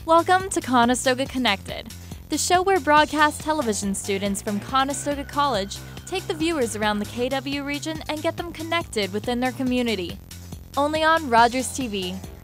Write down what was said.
Welcome to Conestoga Connected, the show where broadcast television students from Conestoga College take the viewers around the KW region and get them connected within their community. Only on Rogers TV.